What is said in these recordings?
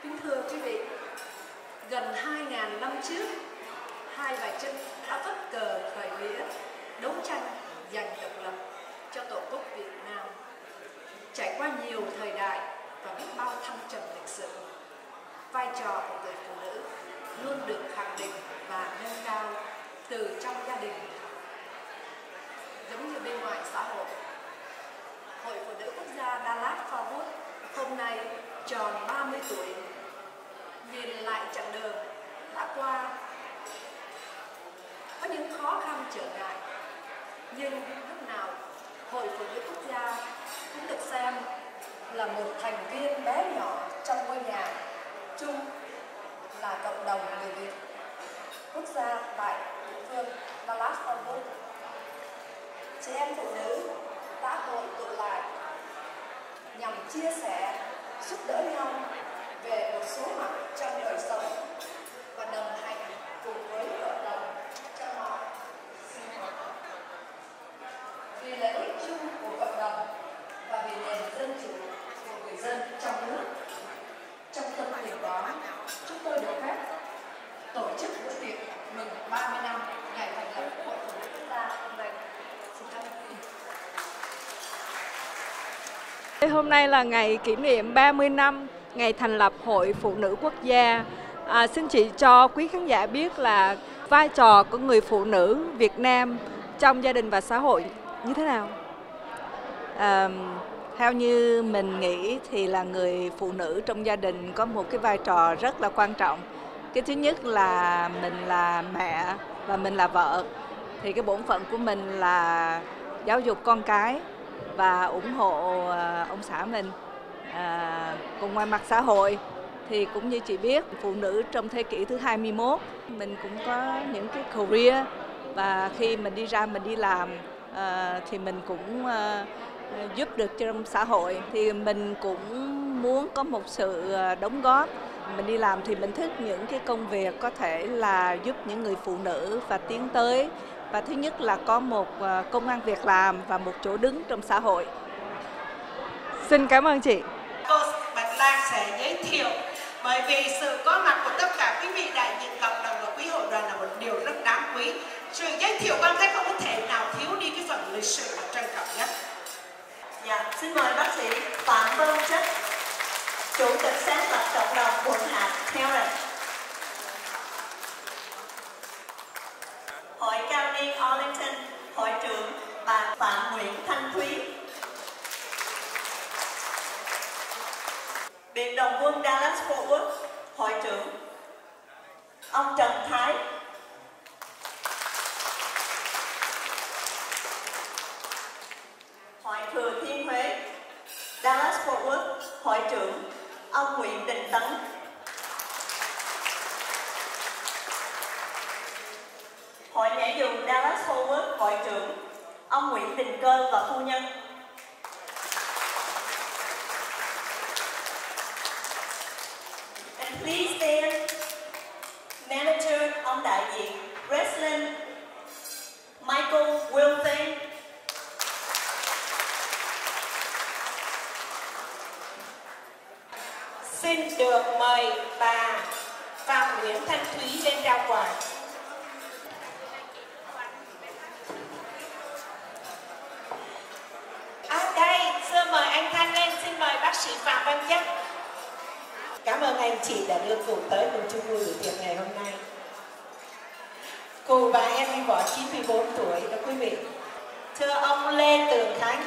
Kính thưa quý vị, gần 2.000 năm trước, hai bà Trưng đã vất cờ khởi nghĩa, đấu tranh giành độc lập cho Tổ quốc Việt Nam. Trải qua nhiều thời đại và biết bao thăng trầm lịch sử, vai trò của người phụ nữ luôn được khẳng định và nâng cao từ trong gia đình giống như bên ngoài xã hội. Hội Phụ nữ Quốc gia Dallas Fort Worth hôm nay tròn 30 tuổi. Nhìn lại chặng đường đã qua, có những khó khăn trở ngại, nhưng lúc nào Hội Phụ nữ Quốc gia cũng được xem là một thành viên bé nhỏ trong ngôi nhà chung là cộng đồng người Việt quốc gia tại địa phương Dallas Fort Worth. Chị em phụ nữ đã hội tụ lại nhằm chia sẻ, giúp đỡ nhau về một số mặt trong đời sống và đồng hành cùng với cộng đồng trong mọi sinh hoạt. Vì lợi ích chung của cộng đồng và vì nền dân chủ của người dân trong nước. Trong tâm niệm đó, chúng tôi được phép tổ chức bữa tiệc mừng 30 năm ngày thành lập Hội Phụ nữ Quốc gia hôm nay. Xin cảm ơn. Hôm nay là ngày kỷ niệm 30 năm ngày thành lập Hội Phụ nữ Quốc gia. Xin chị cho quý khán giả biết là vai trò của người phụ nữ Việt Nam trong gia đình và xã hội như thế nào? Theo như mình nghĩ thì là người phụ nữ trong gia đình có một cái vai trò rất là quan trọng. Cái thứ nhất là mình là mẹ và mình là vợ. Thì cái bổn phận của mình là giáo dục con cái và ủng hộ ông xã mình. Còn ngoài mặt xã hội thì cũng như chị biết, phụ nữ trong thế kỷ thứ 21 mình cũng có những cái career, và khi mình đi ra mình đi làm thì mình cũng giúp được trong xã hội. Thì mình cũng muốn có một sự đóng góp. Mình đi làm thì mình thích những cái công việc có thể là giúp những người phụ nữ và tiến tới. Và thứ nhất là có một công ăn việc làm và một chỗ đứng trong xã hội. Xin cảm ơn chị. Cô Bạch Lan sẽ giới thiệu, bởi vì sự có mặt của tất cả quý vị đại diện cộng đồng và quý hội đoàn là một điều rất đáng quý. Sự giới thiệu quan khách không có thể nào thiếu đi cái phần lịch sử và trân trọng nhất. Dạ, xin mời bác sĩ Phạm Văn Chất, Chủ tịch sáng lập cộng đồng quận hạt Herald. Hội cao niên Arlington, hội trưởng bà Phạm Nguyễn Thanh Thúy. Biệt Động Quân Dallas Fort Worth, hội trưởng ông Trần Thái. Hội Thừa Thiên Huế Dallas Fort Worth, hội trưởng ông Nguyễn Đình Tấn. Hội nhảy dù Dallas Fort Worth, hội trưởng ông Nguyễn Đình Cơ và phu nhân. And please stand, manager ông đại diện wrestling Michael Wilson. Xin được mời bà Phạm Nguyễn Thanh Thúy lên trao quà. Đây, xin mời anh Thanh lên, xin mời bác sĩ Phạm Văn Chất. Cảm ơn anh chị đã đưa cụ tới cùng chung vui buổi tiệc ngày hôm nay. Cụ và em đi võ 94 tuổi đó quý vị. Thưa ông Lê Tường Khánh,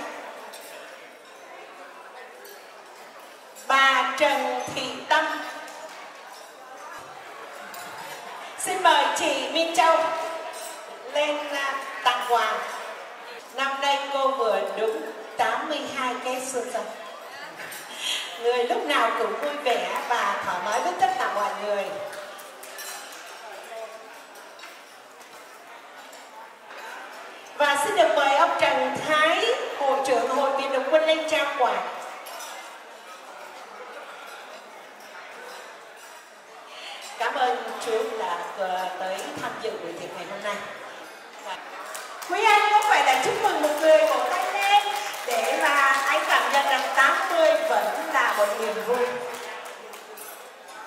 bà Trần Thị Tâm, xin mời chị Minh Châu lên tặng quà. Năm nay cô vừa đúng 82 cái xuân rồi. Người lúc nào cũng vui vẻ và thoải mái với tất cả mọi người. Và xin được mời ông Trần Thái, hội trưởng Hội Biệt Động Quân lên trao quà. Cảm ơn chú đã tới tham dự buổi tiệc ngày hôm nay. Quý anh có phải là chúc mừng một người vỗ tay lên để mà anh cảm nhận rằng 80 vẫn là một niềm vui.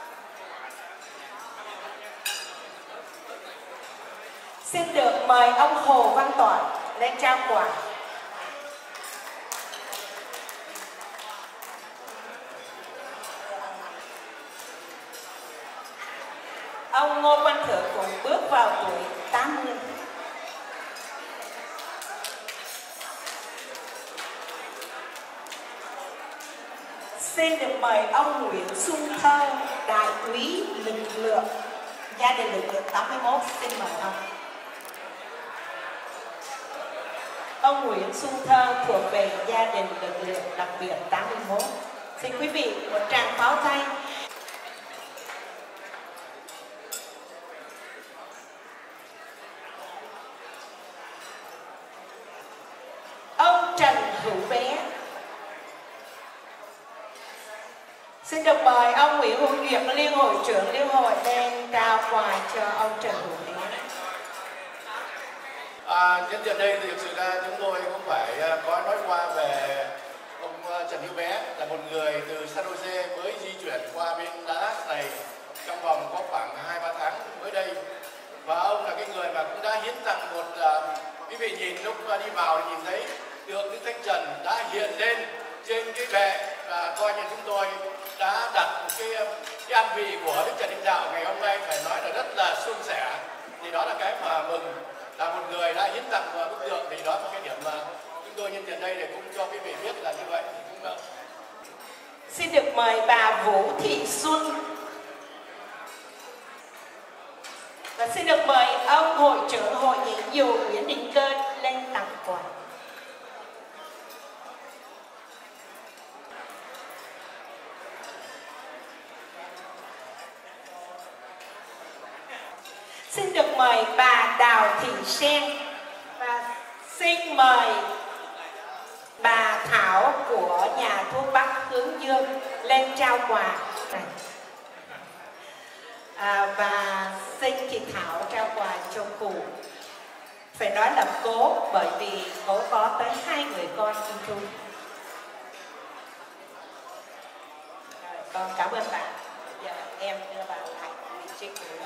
Xin được mời ông Hồ Văn Toản lên trao quà. Ông Ngô Văn Thượng cũng bước vào tuổi 80. Xin được mời ông Nguyễn Xuân Thơ, đại úy lực lượng, gia đình lực lượng 81, xin mời ông. Ông Nguyễn Xuân Thơ thuộc về gia đình lực lượng đặc biệt 81. Xin quý vị một tràng pháo tay. Ông Trần Hữu Bé. Xin được mời ông Nguyễn Hữu Duyệt, Liên hội trưởng Liên hội lên trao quà cho ông Trần Hữu Bé. Nhân tiện đây thì thực sự ra chúng tôi cũng phải có nói qua về ông Trần Hữu Bé, là một người từ San Jose mới di chuyển qua bên Dallas này trong vòng có khoảng 2-3 tháng mới đây, và ông là cái người mà cũng đã hiến tặng một quý vị nhìn lúc đi vào thì nhìn thấy tượng Đức Thánh Trần đã hiện lên trên cái bệ, và coi như chúng tôi đã đặt một cái an vị của Đức Trần Hưng Đạo ngày hôm nay phải nói là rất là suôn sẻ. Thì đó là cái mà mừng, là một người đã hiến tặng bức tượng, thì đó là cái điểm mà chúng tôi nhân tiện đây để cũng cho quý vị biết là như vậy. Xin được mời bà Vũ Thị Xuân. Và xin được mời ông hội trưởng hội nhị dù Nguyễn Đình Cơ lên tặng quà. Xin được mời bà Đào Thị Sen, và xin mời bà Thảo của nhà thuốc Bắc Hướng Dương lên trao quà. Và xin chị Thảo trao quà cho cụ. Phải nói là cố, bởi vì cố có tới 2 người con trung thu. Con cảm ơn bà. Giờ em đưa bà lại vị trí của.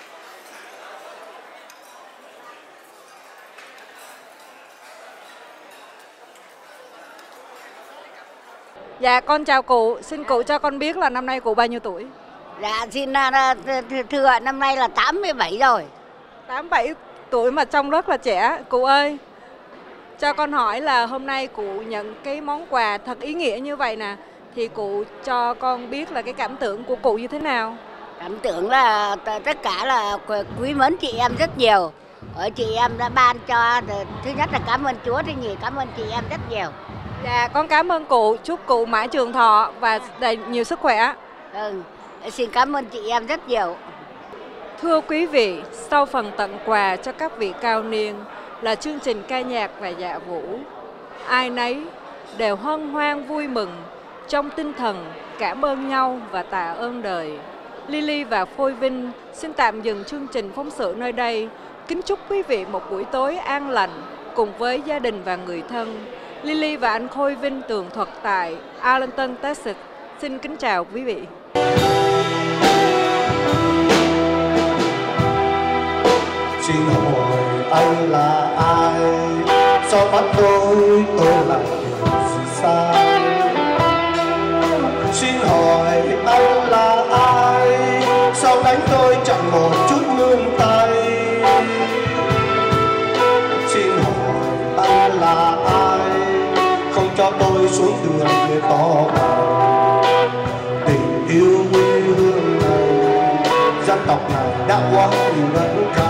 Dạ con chào cụ, xin cụ cho con biết là năm nay cụ bao nhiêu tuổi? Dạ xin thưa năm nay là 87 rồi. 87 tuổi mà trông rất là trẻ. Cụ ơi, cho con hỏi là hôm nay cụ nhận cái món quà thật ý nghĩa như vậy nè, thì cụ cho con biết là cái cảm tưởng của cụ như thế nào? Cảm tưởng là tất cả là quý mến chị em rất nhiều. Chị em đã ban cho, thứ nhất là cảm ơn Chúa, thứ nhì cảm ơn chị em rất nhiều. Dạ con cảm ơn cụ, chúc cụ mãi trường thọ và đầy nhiều sức khỏe. Xin cảm ơn chị em rất nhiều. Thưa quý vị, sau phần tặng quà cho các vị cao niên là chương trình ca nhạc và dạ vũ. Ai nấy đều hân hoan vui mừng trong tinh thần cảm ơn nhau và tạ ơn đời. Lily và Phôi Vinh xin tạm dừng chương trình phóng sự nơi đây. Kính chúc quý vị một buổi tối an lành cùng với gia đình và người thân. Lily và anh Khôi Vinh tường thuật tại Arlington, Texas. Xin kính chào quý vị. Xin hỏi anh là ai? Sao bắt tôi làm điều gì sai? Xin hỏi anh là ai? Sao đánh tôi chẳng một chút nương tay? Xin hỏi anh là ai? Không cho tôi xuống đường để tỏ bày tình yêu quê hương này, dân tộc này đã quá nhiều lần.